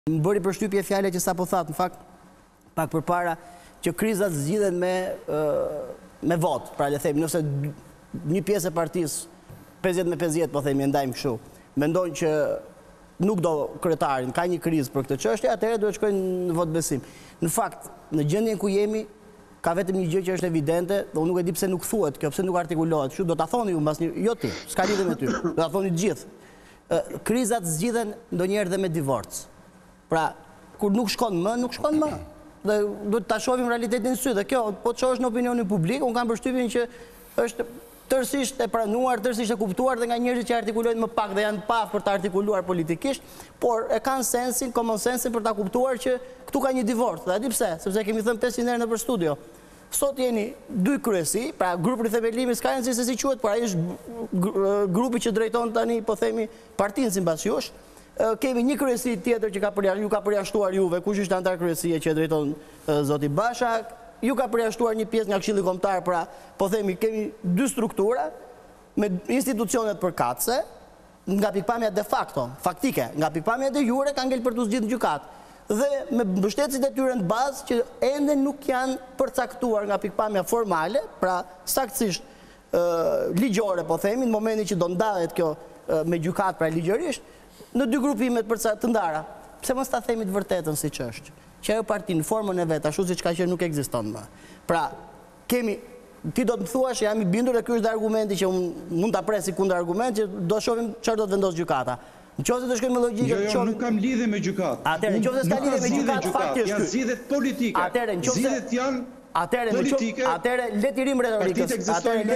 Më bëri përshtypje fjale që sa po thatë, në fakt, pak përpara, që krizat zgjidhen me votë, pra le themi, nëse një pjesë e partisë, 50-50, po themi, ndajmë kështu, mendojnë që nuk do kryetarin, ka një krizë për këtë çështje, atëherë duhet shkojnë në votë besim. Në fakt, në gjendjen ku jemi, ka vetëm një gjë që është evidente, dhe unë nuk e di pse nuk thuhet, kjo pse nuk artikulohet, kështu do ta thoni ju mbas një, jo ti, s'ka lidhje me ty, do ta thoni të gjithë. Krizat zgjidhen ndonjëherë dhe me divorc. Pra, kur nuk shkon më, nuk shkon më. Dhe duhet ta shohim realitetin në sy, dhe kjo, po të shohësh në opinionin publik, unë kam përshtypjen që është tërësisht e pranuar, tërësisht e kuptuar dhe nga njerëzit që artikulojnë më pak dhe janë paf për ta artikuluar politikisht, por e kanë sensin, common sensin për ta kuptuar që këtu ka një divorc. Dhe a di pse? Sepse kemi thënë 500 herë nëpër studio. Sot jeni dy kryesi, pra grupi i themelimit s'ka rëndësi se si quhet, por ai është grupi që drejton tani, po themi, partinë sipas jush. Kemi një kryesi tjetër që ju ka përjashtuar juve, kush është anëtar kryesie që drejton zoti Basha, ju ka përjashtuar një pjesë nga Këshilli Kombëtar, pra po themi kemi dy struktura me institucionet përkatëse, nga pikpamja de facto, faktike, nga pikpamja de jure ka ngel për të zgjidhur në gjykatë. Dhe me mbështetësit e tyre në bazë që ende nuk janë përcaktuar nga pikpamja formale, pra saktësisht ligjore, po themi, në momentin që do ndahet kjo me gjykatë pra ligjërisht, në dy grupimet të ndara. Pse mos ta themi të vërtetën siç është? Që ajo parti në formën e vet, ashtu siç ka qenë, nuk ekziston më. Pra, ti do të më thuash, jam i bindur dhe ky është argumenti që unë mund ta pres si kundër argument, që do shohim çfarë do të vendosë gjykata. Nëse do shkojmë me logjikën, jo, nuk kam lidhje me gjykatë. Atëherë, nëse s'ka lidhje me gjykatë, fakti është ky. Janë zgjidhjet politike. Zgjidhjet janë politike. Atëherë, le të rim retorikës.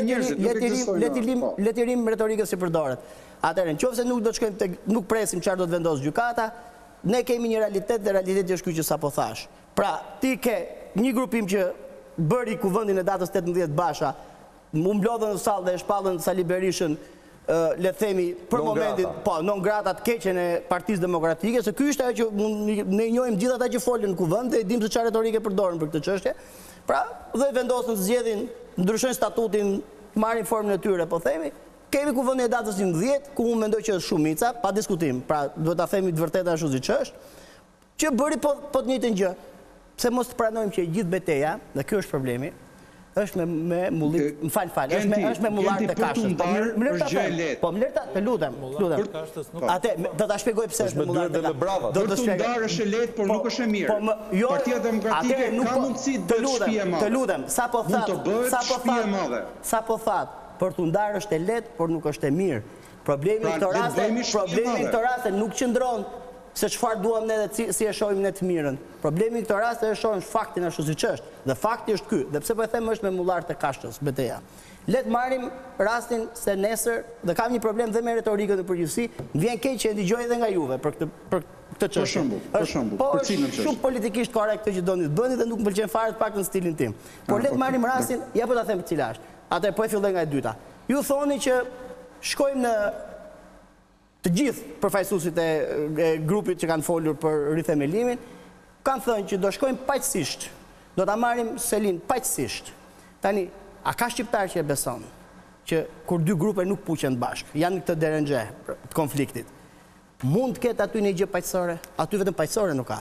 Le të rim retorikës që përdoret. Atëherë, nëse nuk do të shkojmë tek, nuk presim çfarë do të vendosë gjykata, ne kemi një realitet dhe realiteti është ky që sapo thash. Pra, ti ke një grupim që bëri kuvendin e datës 18 Basha, mu mblodhën në sallë dhe e shpallën Sali Berishën, le të themi, për momentin, po, non grata të keqen e Partisë Demokratike, se ky është ajo që ne njohim gjithë ata që folën në kuvend dhe dim se çfarë retorike përdoren për këtë çështje. Pra, dhe vendosën zgjedhin, ndryshojnë statutin, marrin formën e tyre, po themi. Kemi kuvendin e datës 11, ku unë mendoj që është shumica, pa diskutim, pra duhet ta themi të vërtetë ashtu siç është, që bëri po të njëjtën gjë. Pse mos të pranojmë që gjithë betejë, dhe ky është problemi, është me mullim, më fal, është me mullar të kashës. Po më lërta, të lutem. Atë do ta shpjegoj pse është me mullar të kashës. Për të ndarë është e lehtë, por nuk është e mirë. Partia Demokratike ka mundësi të bëjë shtëpi e madhe. Të lutem, sapo thatë, për të ndarë është e lehtë, por nuk është e mirë. Problemi në këtë rast nuk qëndron se çfarë duam ne dhe si e shohim ne të mirën. Problemi në këtë rast është shohim faktin ashtu siç është. Dhe fakti është ky. Dhe pse po e them është me mullar të kashës beteja. Le të marrim rastin se nesër, dhe kam një problem dhe me retorikën në përgjithësi, më vjen keq që e dëgjoj edhe nga juve për këtë çështje. Për shembull, po shumë politikisht korrekt këtë që doni të bëni dhe nuk më pëlqen fare të paktën stilin tim. Por le të marrim rastin, ja po ta them cila është. Atë po e filloj nga e dyta. Ju thoni që shkojmë në të gjithë përfaqësuesit e grupit që kanë folur për rithemelimin, kanë thënë që do shkojmë paqësisht, do ta marrim selin paqësisht. Tani, a ka shqiptar që e beson që kur dy grupe nuk puqen bashkë, janë në këtë derengje të konfliktit, mund të ketë aty një gjë paqësore? Aty vetëm paqësore nuk ka.